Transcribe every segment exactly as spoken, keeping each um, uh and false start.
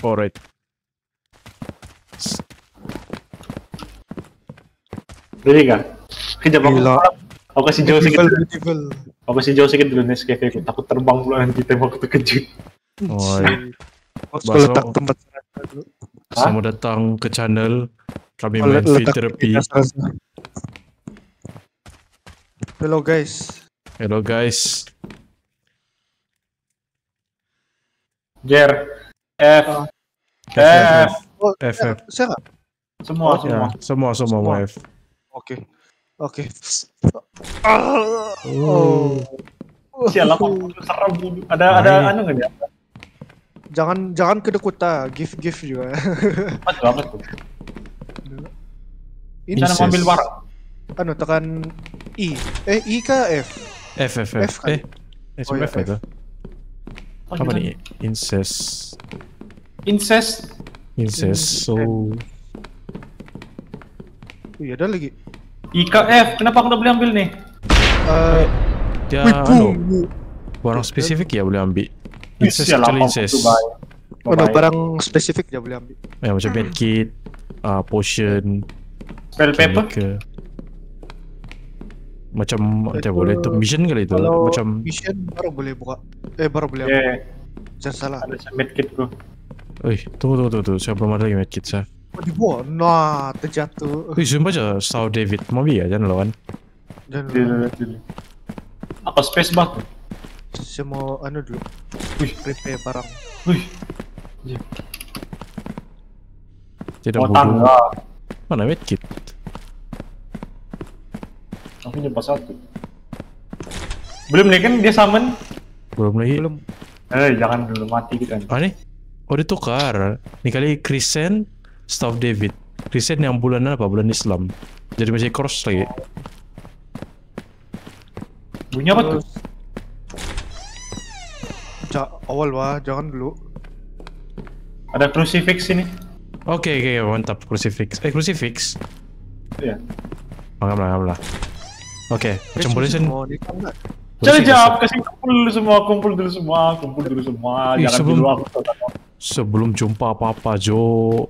Alright. Jadi kah? Kejap aku. Gila. Aku kasih jauh sedikit. Beautiful, beautiful. Aku kasih jauh sedikit dulu Nescafe aku. Takut terbang pula nanti tembak terkejut. Oh, Harus Baso. letak tempat serangga dulu. selamat datang ke channel kami Oh, main letak therapy. tempat serangga. Hello guys. Hello guys. Jer. F. F, F, F. Oh, F, saya, F. saya nggak? Semua, Oh, semua. Ya, semua semua mau Semua. F. Oke. Oke. Ah. Oh. Sialah, serem. Ada ada Baik. anu nggak dia? Jangan jangan kedekuta, gift gift juga. Apa tuh? Apa tuh? Ini Cara Incest. mengambil barang. anu tekan I. Eh I kah F? F, F, F. F kan? Eh, eh Oh, cuma ya, F itu. Oh, Apa gimana? nih? Incest. Incest. Incest. So, Oh iya ada lagi. I K F. Kenapa aku udah boleh ambil nih? Eh, dia wih, anu, boom. barang spesifik ya boleh ambil. Wih, Incest, sialah, kecuali apa incest. tuh, Bay? Oh, no, Bye-bye. barang spesifik dia boleh ambil. Ya, macam medkit, uh, potion, Spell paper. chemical. Macam macam boleh itu mission kali itu. Kalau Macam mission baru boleh buka. Eh baru boleh ambil. Yeah. Jangan salah. Ada medkit bro. Wih, tunggu tunggu tunggu, tunggu. Saya belum ada lagi medkit saya. Oh, di bawah. Nah, terjatuh. Wih, sumpah aja Star David mau ya jangan lawan. Dan Dulu, dulu. Apa space bar? saya mau anu dulu. Wih. Prepare barang. Wih. Tidak Mau bodoh. tangga. Mana medkit? Aku nyoba satu. Belum nih kan dia summon. Belum lagi. Belum. Eh jangan dulu mati kita. Ah nih? Oh ditukar. Nih kali Kristen, Staff David. Kristen yang bulan apa? Bulan Islam. Jadi masih cross lagi. Bunyi apa tuh? Ja, awal wah, jangan dulu. Ada crucifix ini. Oke oke mantap crucifix. Eh crucifix. Iya. Mangap lah, mangap lah. Oke, macam boleh sen. Mau nikah nggak? Jangan jawab, kasih kumpul dulu semua, kumpul dulu semua, kumpul dulu semua. Ih, Jangan sebelum- dulu aku tahu. Sebelum jumpa apa-apa Jo.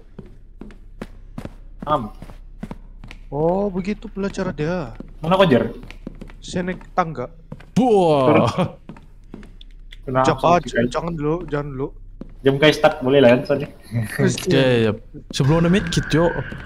Am. Oh, begitu pula cara dia. Mana kau Jer? Saya naik tangga. Wah. Kenapa? Jangan, jangan dulu, jangan dulu. Jam kayak start boleh lah kan soalnya. Ya, ya. Sebelum ada medkit Jo.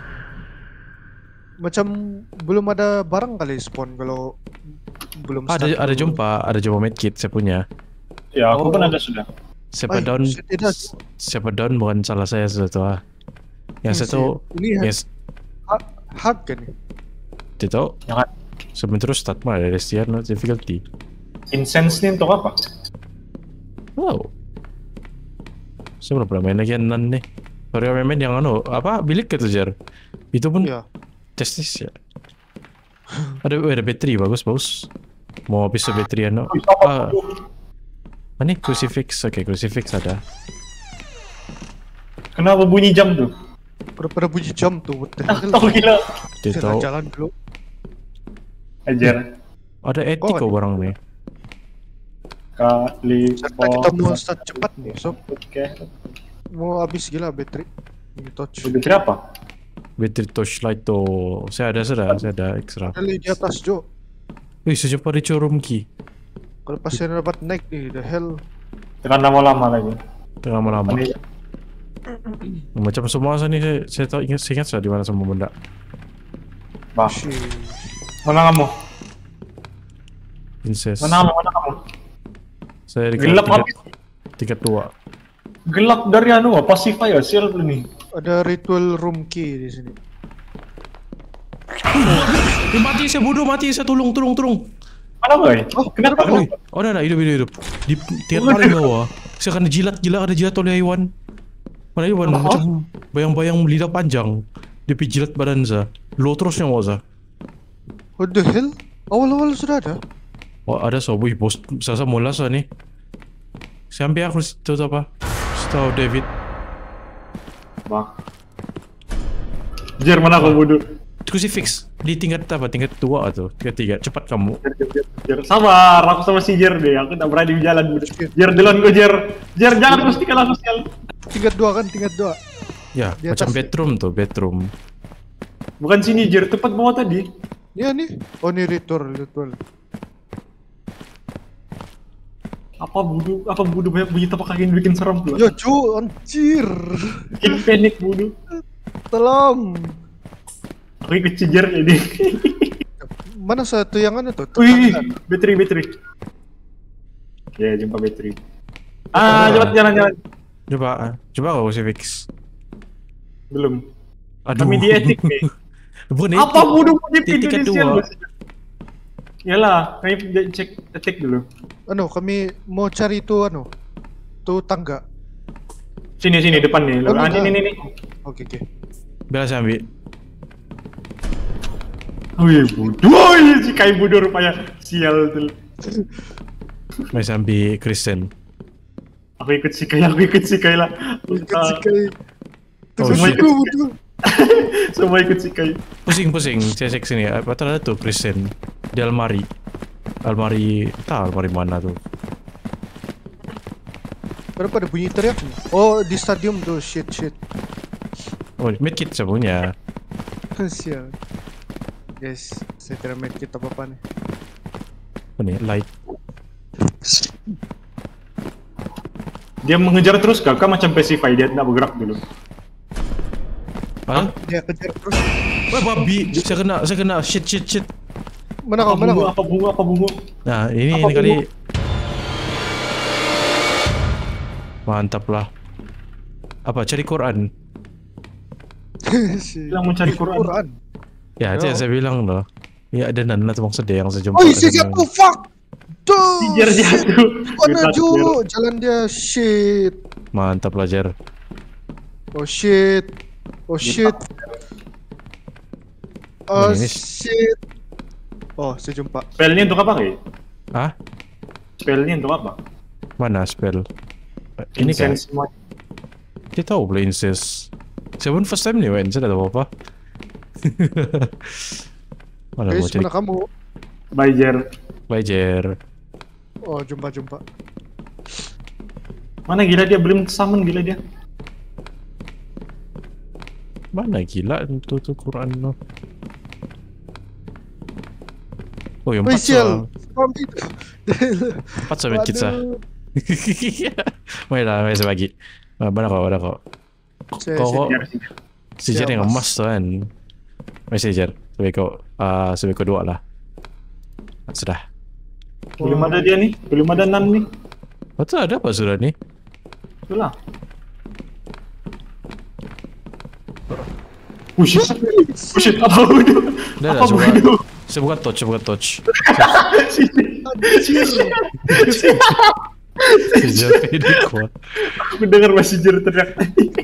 Macam belum ada barang kali spawn kalau belum Ada start ada dulu. jumpa, ada jumpa medkit saya punya. Ya aku Oh. kan ada sudah. Siapa Ay, down? saya tidak. Siapa down bukan salah saya sudah tuh. ah. Yang satu, Ini yes, hard, hard kan nih? itu Jangan. sebelum terus start mah ada restian no difficulty. Incense ini untuk apa? Wow. Saya belum pernah main lagi nan nih. Baru main yang anu apa bilik gitu Jar. Itu pun Iya. testis ya. Ada ada bateri bagus bagus. Mau habis bateri anu. Wih, apa Ah, tuh? ini crucifix. Oke crucifix ada. Kenapa bunyi jam tuh? Udah pada bunyi jam tuh. What the Ah, hell? tahu gila. Dia Saya tahu jalan dulu. Ajar. ada etik kok Oh, barang nih. Kali. Serta kita mau start cepat nih, sob. Oke. Mau habis gila baterai. Ini touch. Udah berapa? Bateri torchlight tuh. Saya ada sudah, saya ada extra. Ada lagi di atas Jo. Wih, sejauh di showroom key. Kalau pas saya dapat naik nih, the hell. Tekan lama-lama lagi. Tengah lama-lama. Ini Macam semua saya nih saya, saya tahu ingat saya ingat sudah di mana semua benda. Bah. Shit. Mana kamu? Incest. Mana kamu? Mana kamu? Saya di Gelap tingkat, habis. tingkat dua. Gelap dari anu, pacify ya, sial ini. Ada ritual room key di sini. Eh, mati saya bodoh mati saya tolong tolong tolong. Mana boy? Oh, kenapa? Wih, oh ada ada hidup hidup hidup. Di tingkat paling bawah. Saya akan dijilat gila ada jilat oleh hewan. Mana hewan Oh. macam bayang-bayang lidah panjang. Dia pijilat badan saya. Lo terusnya mau saya. What the hell? Awal-awal sudah ada. Wah ada so, wih bos saya saya mula saya nih. Saya ambil aku tahu apa? Tahu David. Bah. Jer mana kau bodoh? Crucifix di tingkat apa? Tingkat dua atau tingkat tiga? Cepat kamu. Jer, jer, jer, jer. Sabar, aku sama si Jer deh. Aku tak berani jalan. Jer duluan gue Jer. Jer jangan pastikan aku sial. Tingkat dua kan, tingkat dua. Ya, Di macam atas ya? bedroom tuh, bedroom. Bukan sini Jer, tepat bawah tadi. Iya nih. Oh ini ritual, ritual. Apa budu? Apa budu banyak bunyi tapak kaki yang bikin serem pula. Ya cu, anjir. Bikin panik budu. Tolong. Aku ikut si Jer jadi. Mana satu yang mana tuh? Wih, Tetangga. bateri bateri. Ya, jumpa bateri. Ah, cepat jalan-jalan. Coba, ah, coba kau sih fix. Belum. Aduh. Kami di etik nih. Bukan Apa etik. budu di Titik Indonesia kedua. lu? Yalah, kami cek etik dulu. Anu, kami mau cari itu anu. Tuh tangga. Sini sini depan nih. Oh, Ah, enggak. ini ini ini. Oke, oke. Bela saya ambil. Wih, budu. Wih, si kai budu rupanya. Sial tuh. Mas ambil Kristen. Aku ikut si kai, aku ikut si kai lah. Ikut Ah, si Kai. Oh, Terus shit. aku butuh. Semua ikut si kai. Pusing pusing, cek sini. Apa ada tuh Kristen di almari. Almari, tak almari mana tuh? Kenapa ada bunyi teriak? Oh, di stadium tuh. Shit, shit. Oh, medkit saya punya. Sial. Guys, saya tidak main kita apa-apa nih. Apa nih? Light. Dia mengejar terus kakak macam Pacify, dia tidak bergerak dulu. Hah? Dia kejar terus. Wah, babi. Saya kena, saya kena shit shit shit. Mana Apa kau? Mana bungu, kau? apa bungu, apa bungu. Nah, ini Apa ini kali bungu? mantap lah. Apa cari Quran? Si- Bilang mencari Quran. Quran. Ya, itu yang Oh. saya bilang loh. Ya, ada nana tuh maksudnya yang saya jumpa. Oh, si dengan- jatuh, fuck. Tuh. Si Jer jatuh. Mana Gerak, Ju? Jer. Jalan dia shit. Mantap belajar. Oh shit. Oh shit. Oh Ini- ini- shit. Oh, saya jumpa. Spellnya untuk apa Ki? Hah? Spellnya untuk apa? Mana spell? Ini kan Incense mod. dia tahu boleh incest. Saya pun first time nih, Wen. Saya tak tahu apa. Mana mau Guys, cari mana kamu? Bye Jer. belajar? Oh, jumpa-jumpa. Mana gila dia belum summon gila dia. Mana gila itu tuh Quran lo. Oh, yang Wih, empat sial. soal. Spam itu. Empat soal medkit sah. Waduh. Mana lah, saya bagi. Ah, Mana kau, mana kau? Saya- Kau saya- kok Jer, si Jer. si Jar yang emas tuh kan. Messenger. Sebagai kau, ah sebagai kedua lah. Sudah. Belum ada dia nih, belum ada Nan nih. Betul ada apa sudah nih? Itulah. Bullshit. Bullshit, apa budu? Udah, Apa udah, coba. budu? Saya buka touch, saya buka touch. Anjir. Si Jar ini kuat. Aku dengar masih Jer teriak.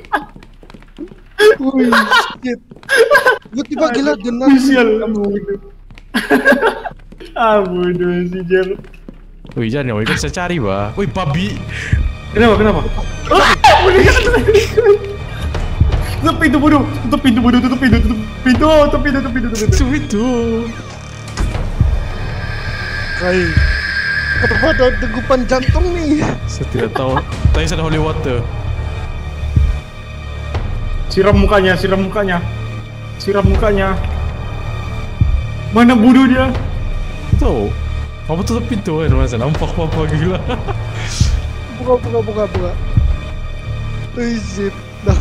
Wih, shit. Tiba-tiba gila dengan Sial. Ah, bodoh si Jer. Wih, jangan yang ikut saya cari, bah. Wih, babi. Kenapa, kenapa? Ah, bodoh kan? Tutup pintu bodoh, tutup pintu bodoh, tutup pintu, tutup pintu, tutup pintu, tutup pintu, tutup pintu. Itu itu. Kai. Kenapa ada degupan jantung nih? Saya tidak tahu. Tadi saya ada holy water. Siram mukanya, siram mukanya. Siram mukanya. Mana bodoh dia? Tahu. Kamu tutup pintu kan, masa nampak apa gila. Buka, buka, buka, buka. Wih, shit. Dah.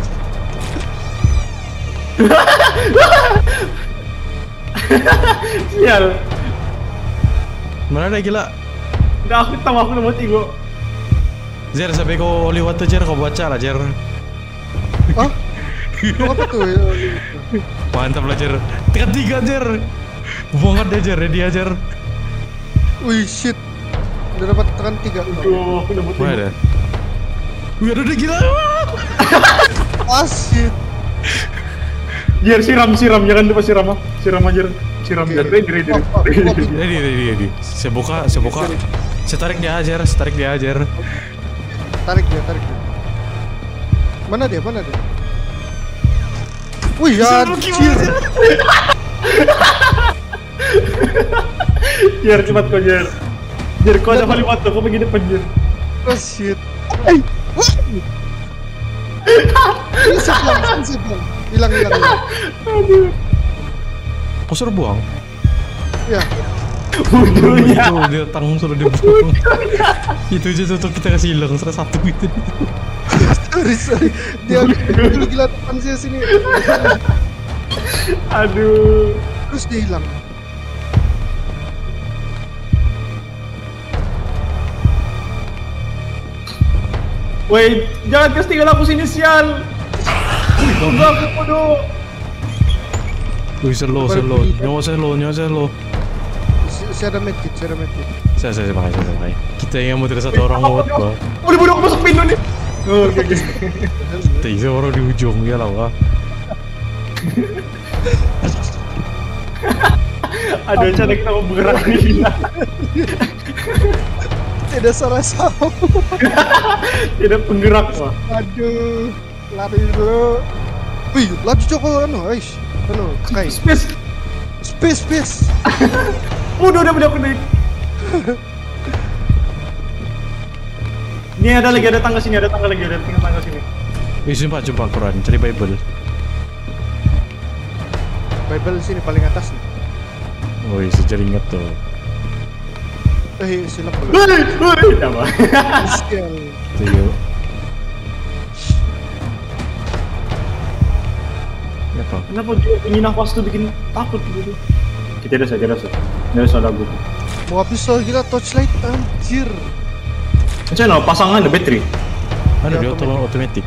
Sial. Mana ada gila? Udah aku tahu aku udah mati gua. Jer, sampai kau holy water Jer, kau baca lah Jer. Hah? Apa tuh? ya? Mantap lah Jer. Tekan tiga Jer. Buangkan dia Jer, ready aja Jer. Wih, shit. Udah dapat tekan tiga. Aduh, aku udah mati. Mana ada? Wih, ada dia gila. Ah, shit. Jer siram, siram, jangan lupa siram ah. Siram aja. Siram Oke. dan ready, ready. Oh, oh, ready. oh, Ready, ready, ready. Saya buka, saya buka. Saya tarik dia aja, saya tarik dia aja. Tarik dia, tarik dia. Mana dia? Mana dia? Wih, anjir. Jer cepat kau Jer. Jer kau ada holy water, kau pergi depan Jer. Oh, shit. Eh, wah. Hilang, hilang, hilang. Kok suruh buang? Ya, Bodohnya. Itu dia tanggung suruh dia buang. Itu aja tuh kita kasih hilang salah satu gitu. sorry, sorry. Dia dulu gila depan saya sini. Aduh. Terus dia hilang. Wait, jangan kasih tinggal aku sini sial. Tunggu aku bodoh. Wih, slow, slow. Nyawa slow, nyawa slow. Si- Saya ada medkit, saya ada medkit. Saya, saya, saya pakai, saya pakai. Kita yang mau satu orang lewat, Pak. Bodoh bodoh aku masuk pintu nih. Oh, oke oke. Tiga orang di ujung ya lah, Pak. Ada rencana kita mau bergerak nih. Tidak salah sama. Tidak penggerak wah. Aduh, lari dulu. Wih, laju Joko anu, Aish. Anu, kai. Space. Space, space. Udah udah udah aku naik. Ini ada lagi, ada tangga sini, ada tangga lagi, ada tinggal tangga sini. Wih, sumpah, jumpa Quran, cari Bible. Bible sini paling atas nih. Wih, sejarah ingat tuh. Eh, silap dulu. Hei, hei, apa? Sial. Tuh, yuk. Apa? Kenapa dia bunyi nafas tuh bikin takut gitu? Kita ada saja, ada saja. Ada salah gue. Mau habis soal gila torchlight anjir. Macam mana? Pasangan ada battery. Ada Ya, dia auto otomatis.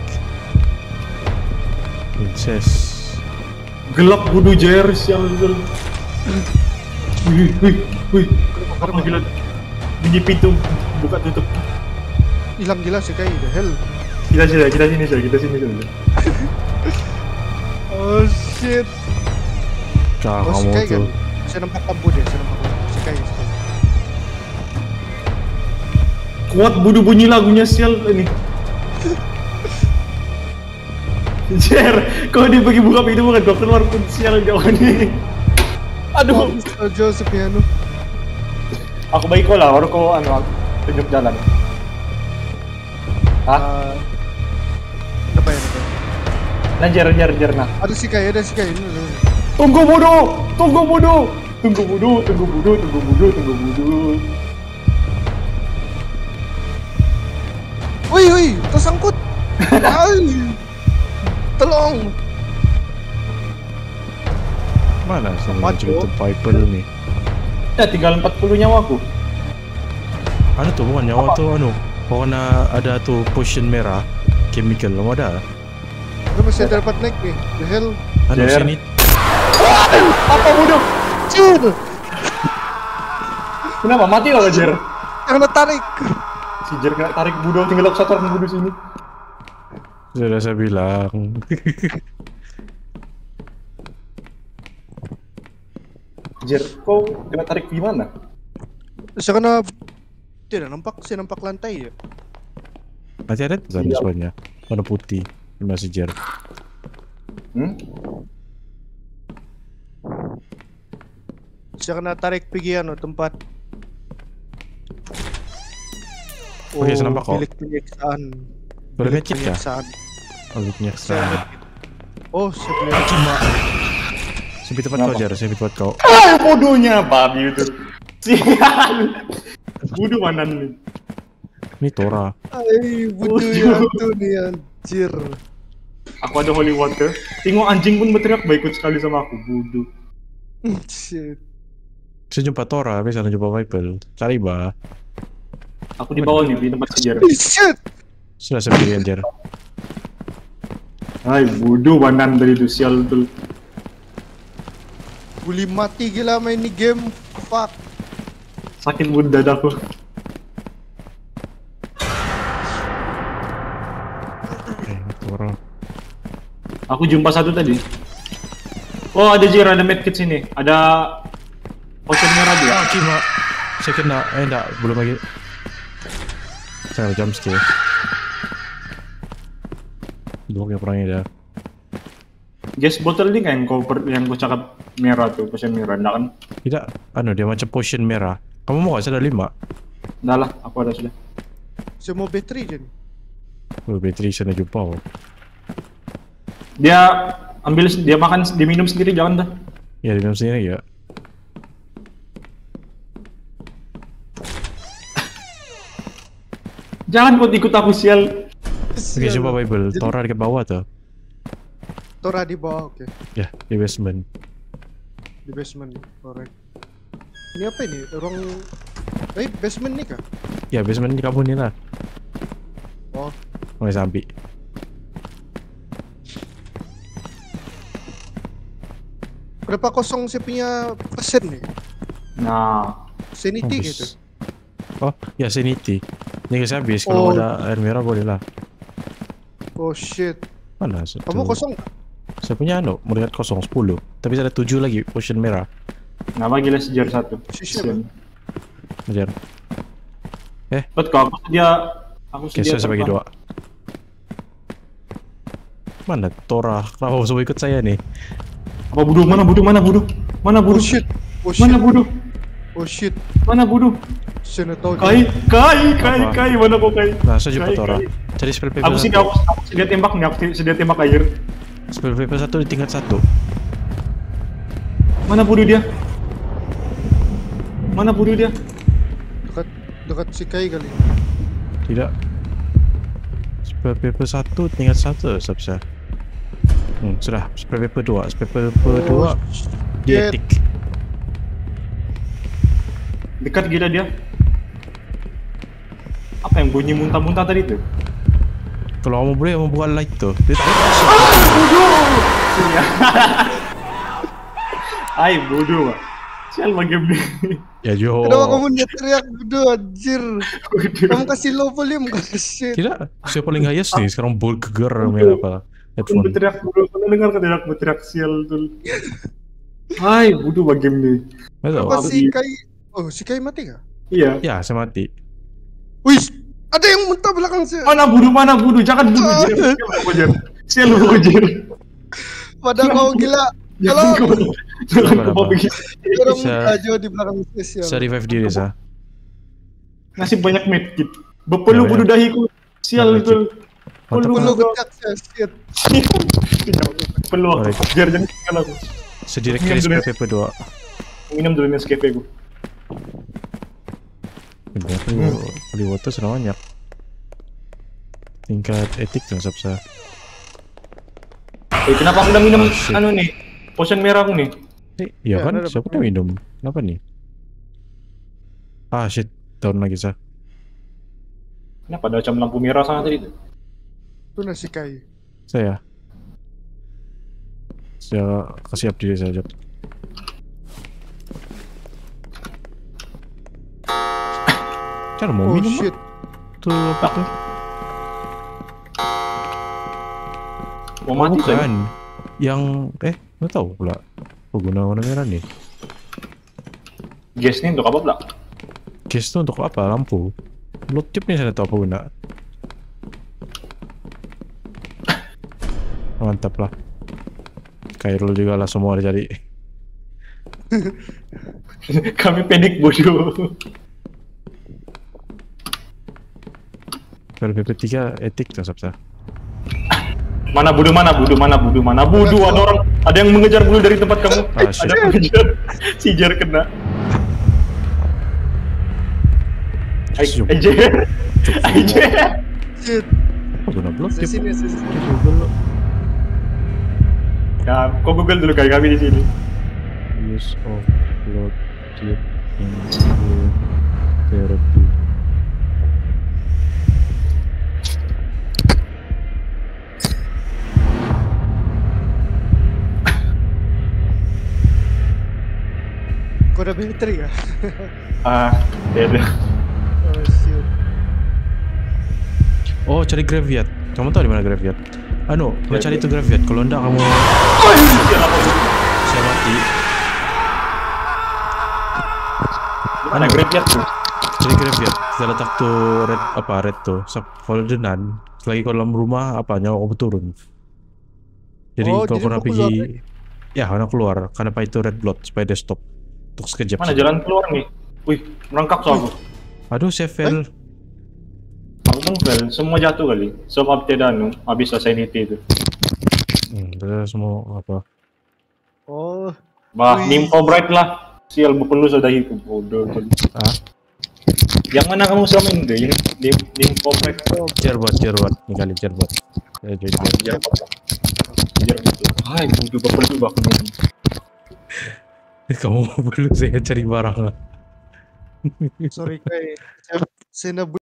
Princess. Gelap bodoh Jer, sial betul. Wih, wih, wih. Apa gila? Bunyi pintu buka tutup. Hilang gila sih kayak the hell. Kita sini, kita sini saja, kita sini saja. Oh shit. Kah, Oh si kamu Kai kan. tuh. Saya nampak lampu dia, saya nampak lampu. Si Kai, si Kai. Kuat bodoh bunyi lagunya sial ini. Jer, kau dia bagi buka pintu bukan kau keluar pun sial jauh nih. Aduh. Oh, Joseph Piano. Aku baik kau lah, baru kau anu tunjuk jalan. Hah? Uh, apa ya? Apa ya? Nah, Jer, Jer, Jer, nah. Ada si Kai, ada si Kai. Ini, ini. Tunggu bodoh, tunggu bodoh, tunggu bodoh, tunggu bodoh, tunggu bodoh, tunggu bodoh. Wih, wih, tersangkut. Ay. Tolong. Mana sih Apa cerita tuh? Bible nih? Ya tinggal empat puluh nyawaku. Anu tuh bukan nyawa tuh anu. Pokoknya ada tuh potion merah, chemical, kamu ada? Lu masih ada dapat naik nih. The hell. Anu Jer. sini. Apa bodoh? Cur. Kenapa mati kalau Jer? Karena tarik. Si Jer kena tarik bodoh, tinggal aku satu orang bodoh sini. Sudah saya bilang. Jer, kau kena tarik gimana? Saya kena tidak nampak, saya nampak lantai ya. Masih ada tuh Siap. sebenarnya. Warna putih. Masih jar. Hmm? Saya kena tarik pergi anu tempat. Oke, saya nampak kok. bilik penyiksaan. Boleh Bilik ngecek ya? penyiksaan. Alutnya Saya kesana. ngecek. Oh, saya boleh. Cuma. Sempit tempat kau Kenapa? jar, sempit tempat kau. Ah, bodohnya babi itu. Sial. Bodoh mana nih? Ini Tora. Ay, butuh Bodoh. ya tuh nih anjir. Aku ada holy water. Tengok anjing pun berteriak baik sekali sama aku. Bodoh. Shit. Saya jumpa Tora, bisa jumpa Bible. Cari bah. Aku di bawah nih di tempat sejarah. Shit. Sudah saya pilih jar. Hai, bodoh banan dari itu sial betul. Boleh mati gila main ini game. Fuck. Sakit bodoh dadaku. Eh, Tora. Aku jumpa satu tadi. Oh, ada Jer, ada medkit sini. Ada potion merah dia. Ah, cuma. Saya kena. Eh, enggak, belum lagi. Saya ada jump scare. Dua kayak perangnya dah. Gas botol ini kan yang kau per, yang kau cakap merah tuh, potion merah, enggak kan? Tidak, anu dia macam potion merah. Kamu mau gak? Saya ada lima. Enggak lah, aku ada sudah. Saya mau battery je. Oh, bateri sana jumpa. Oh. Dia ambil dia makan, dia minum sendiri jangan dah. Ya di dalam sini ya. Jangan kau ikut aku sial. Oke, coba Bible. Tora di bawah tuh. Tora di bawah, oke. Ya, di basement. Di basement, alright. Ini apa ini? Ruang... Eh, basement nih kah? Ya, basement di kampung ini lah. Oh, Mulai sampai. berapa kosong saya punya persen nih? Nah, Sanity Habis. gitu. Oh, ya sanity. Ini guys habis. Kalau Oh. ada air merah boleh lah. Oh shit. Mana satu? Kamu kosong? Saya punya anu, melihat kosong sepuluh. Tapi ada tujuh lagi potion merah. nama gila sejar satu. Si siapa? Ajar. Bet kau aku sedia, aku Oke, sedia. saya bagi terbang. dua. Mana Tora? Kenapa mau ikut saya nih? Apa buduh? Mana buduh? Mana buduh? Mana Oh buduh? shit. Oh shit. Mana buduh? Oh shit. Mana buduh? Saya nak tahu. Kai, kai, kai, Apa? kai, mana kau kai? Nah, saya jumpa Kai, Tora. kai. Cari spell paper Aku sedia, satu. aku, aku sedia tembak nih, aku sedia tembak air. Spell paper satu di tingkat satu. Mana buduh dia? Mana buduh dia? Dekat dekat si Kai kali. Tidak. Spell paper satu tingkat satu, Sabsa. Hmm, sudah. Spell paper dua. Spell paper dua. Dia shit. etik. Dekat gila dia. Apa yang bunyi muntah-muntah tadi tuh? Kalau kamu boleh kamu buka light tuh. Dia tak Ay, bodoh, Pak. Sial bagi ini. Ya Jo. Kenapa kamu dia teriak bodoh anjir? Kamu kasih low volume kasih. Tidak. Saya paling highest nih. Sekarang bol geger merah apa. Aku Headphone. berteriak bodoh, kau dengar kan tidak berteriak sial tuh. Ay, bodoh bagi ini. Betul. Apa si Kai? Oh, si Kai mati kah? Iya. Ya, saya mati. Wih, ada yang muntah belakang saya. Mana bodoh, mana bodoh, jangan bodoh. Sial, sial, sial, sial. Padahal kau gila. Jangan Kalau kau, jangan kau Apa-apa. begitu. orang Bisa- muntah jauh di belakang spesial. Saya revive diri saya. Ngasih banyak medkit. Bepelu Ya, ya. bodoh dahiku. Sial Medkit. tuh. Mantap, Dulu Pak. kecak saya shit. Perlu aku. Baik. Biar jangan tinggal aku. Saya direct kali spell paper dua. Minum dulu Nescafe gue. Ini aku beli water sudah banyak. Tingkat etik tuh, Sabsa. Eh, kenapa aku udah minum Oh, shit. anu nih? Potion merah aku nih. Eh, iya Ya, kan? ada Siapa dapat yang minum? Kenapa nih? Ah shit, down lagi sah. Kenapa ada macam lampu merah sana tadi tuh? Itu nasi Kai. Saya. Saya kasih up diri saja. Cara mau Oh minum shit. tuh apa tuh? Mau mati Bukan. kan? Yang eh nggak tahu pula. Pengguna warna merah nih. Gas nih untuk apa pula? Gas itu untuk apa? Lampu. Blood tube nih saya tahu apa guna. Mantap lah. Kairul juga lah semua ada jadi. Kami panik bodoh. Kalau B P tiga etik tuh Sabsa. Mana bodoh, mana bodoh, mana bodoh, mana bodoh. Ada orang, ada yang mengejar bodoh dari tempat kamu. Ah, shit. Ada yang mengejar. Si Jar kena. Ay, Cukup. ay, Jar. Ay, Jar. Shit. Apa guna blood Saya tube? sini, saya sini. Google Ya, kau Google dulu kayak kami di sini. use of blood tube in blue therapy. Kau ada battery kah? Ah, ya udah. Oh shit. Oh, cari graveyard. Kamu tahu di mana graveyard? Anu, kalau cari itu graveyard. Kalau enggak kamu saya mati. Mana graveyard tuh? Cari graveyard. Kita letak tuh red apa red tuh. Sub folderan. Selagi kau dalam rumah apa nyawa kamu turun. Jadi Oh, kalau jadi pernah kau keluar, pergi, ya karena keluar. Kenapa itu red blood supaya dia stop untuk sekejap. Mana saja. jalan keluar nih? Wih, merangkak so aku. Aduh, saya fail. Aku pun fail, semua jatuh kali. Sebab tidak anu, habis sanity itu. Hmm, terus mau apa? Oh, Bah, Wih. Nympho Bright lah. Sial, bukan lu sudah hidup. Bodoh. Ah, Yang mana kamu selama ini deh? Nim- Nympho Bright. Cirebon, Cirebon, tinggal di Cirebon. Ya, jujur. Biar biar gitu. Hai, bodoh bapak itu bahkan. Kamu perlu saya cari barang lah. sorry kayak saya